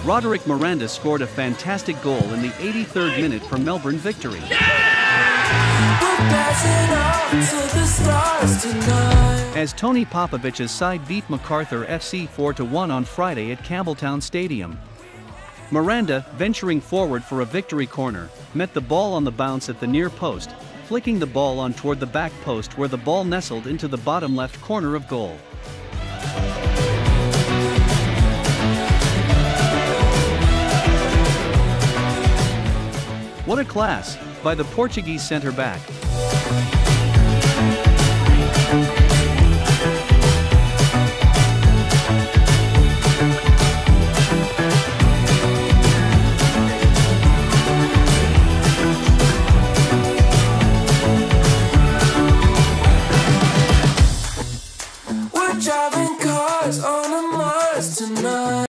Roderick Miranda scored a fantastic goal in the 83rd minute for Melbourne Victory. As Tony Popovic's side beat Macarthur FC 4-1 on Friday at Campbelltown Stadium. Miranda, venturing forward for a victory corner, met the ball on the bounce at the near post, flicking the ball on toward the back post where the ball nestled into the bottom left corner of goal. What a class by the Portuguese centre-back.